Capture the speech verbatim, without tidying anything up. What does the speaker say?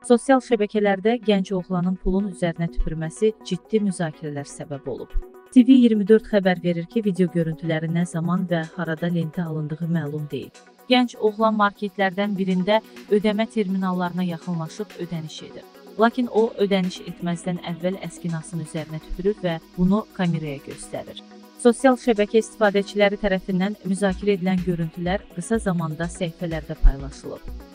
Sosial şəbəkələrdə gənc oğlanın pulun üzərinə tüpürməsi ciddi müzakirələr səbəb olub. T V iyirmi dörd xəbər verir ki, video görüntüləri nə zaman və harada lentə alındığı məlum deyil. Gənc oğlan marketlərdən birində ödəmə terminallarına yaxınlaşıb ödəniş edir. Lakin o, ödəniş etməzdən əvvəl əskinasının üzərinə tüpürür və bunu kameraya göstərir. Sosial şəbəkə istifadəçiləri tərəfindən müzakirə edilən görüntülər qısa zamanda səhifələrdə paylaşılıb.